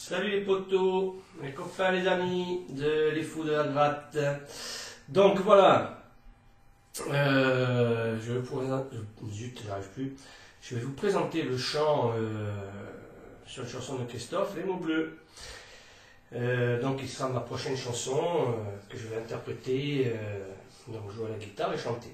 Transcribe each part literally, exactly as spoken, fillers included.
Salut les potos, les copains, les amis de les fous de la gratte. Donc voilà, euh, je, vais vous présenter, zut, j'arrive plus. Je vais vous présenter le chant euh, sur une chanson de Christophe, Les mots bleus. Euh, donc il sera ma prochaine chanson euh, que je vais interpréter, euh, donc jouer à la guitare et chanter.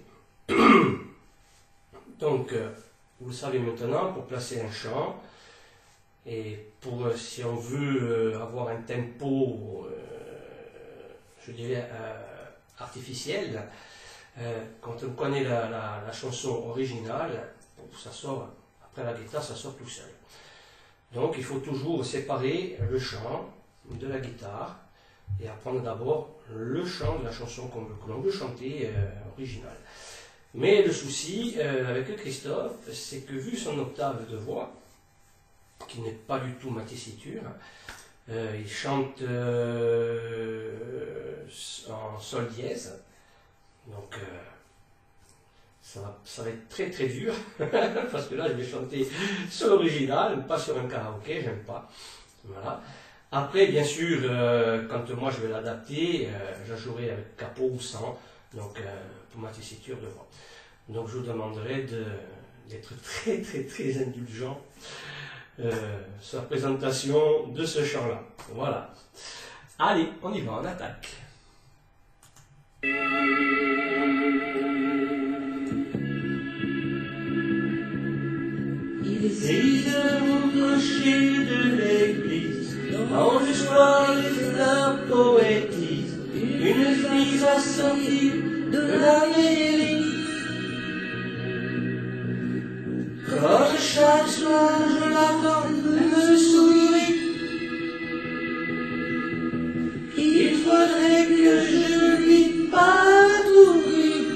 Donc euh, vous le savez maintenant, pour placer un chant et pour euh, si on veut euh, avoir un tempo, euh, je dirais euh, artificiel, euh, quand on connaît la, la, la chanson originale, ça sort après la guitare, ça sort tout seul. Donc il faut toujours séparer le chant de la guitare et apprendre d'abord le chant de la chanson qu'on veut, que l'on veut chanter euh, originale. Mais le souci euh, avec Christophe, c'est que vu son octave de voix, qui n'est pas du tout ma tessiture, euh, il chante euh, en sol dièse, donc euh, ça, va, ça va être très très dur, parce que là je vais chanter sur l'original, pas sur un karaoké, j'aime pas. Voilà. Après, bien sûr, euh, quand moi je vais l'adapter, euh, je jouerai avec capot ou sans, donc euh, pour ma tessiture de voix. Donc je vous demanderai d'être très très très indulgent euh, sur la présentation de ce chant-là. Voilà. Allez, on y va, on attaque. Il essaye de mon clocher de l'église, dans le soir les fleurs poétisent, une fille va sortir de la mairie. Quand chaque soir je l'attends, elle me sourit. Il faudrait que je lui patrouille.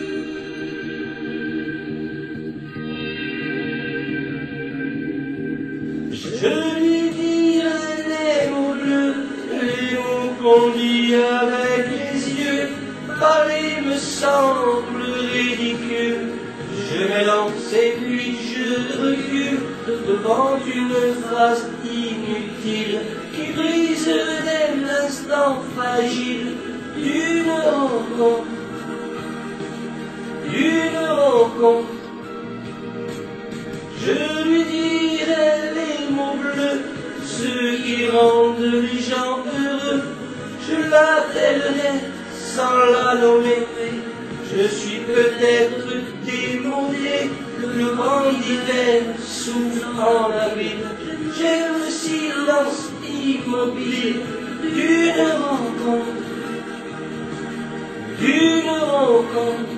Je lui dirai les mots bleus, les mots qu'on dit avec les yeux. Paris me semble ridicule. Je m'élance et puis je recule devant une phrase inutile qui briserait l'instant fragile d'une rencontre, d'une rencontre. Je lui dirai les mots bleus, ceux qui rendent les gens heureux. Je l'appellerai sans la nommer. Je suis peut-être démodé, le vent d'hiver souffle en avril. J'aime le silence immobile d'une rencontre, d'une rencontre.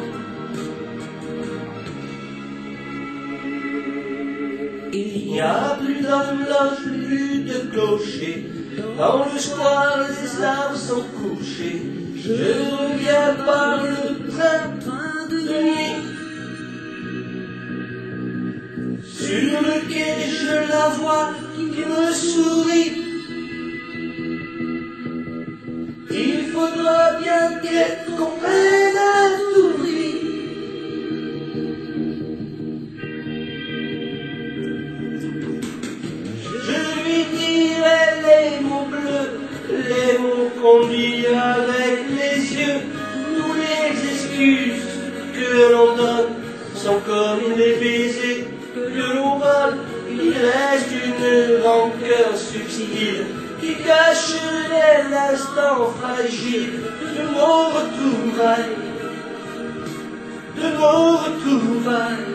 Il n'y a plus d'horloge, plus de clocher. Dans le square, les arbres sont couchés. Je reviens par le train de nuit. Sur le quai, je la vois qui me sourit. Il faudra bien qu'elle comprenne à tout prix. Je lui dirai les mots bleus, les mots qu'on dit avec les yeux. Tous les excuses que l'on donne sont comme des baisers que l'on vole. Il reste une rancœur subtile qui cache l'instant fragile de mon retrouvailles, de mon retrouvailles.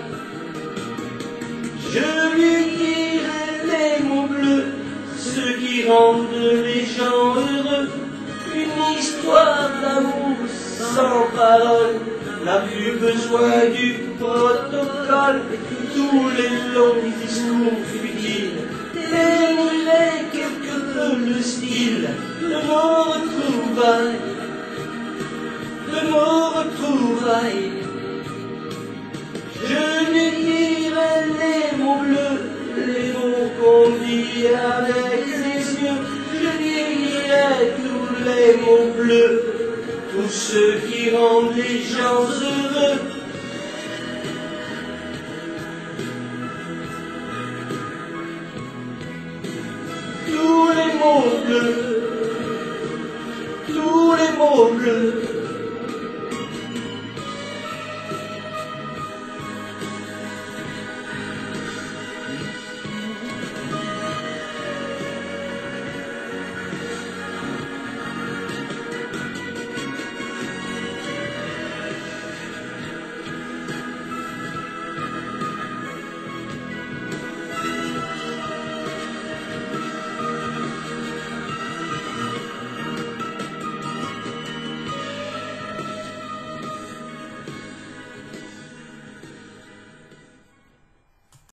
Je lui dirai les mots bleus, ceux qui rendent les gens heureux. Une histoire d'amour sans parole n'a plus besoin du protocole. Tous les longs discours futiles dénoueraient quelque peu le style de mon retrouvailles, de mon retrouvailles. Je lui dirai les mots bleus, les mots qu'on dit avec les yeux. Je dirai tous les mots bleus, tous ceux qui rendent les gens heureux. Tous les mots bleus, tous les mots bleus.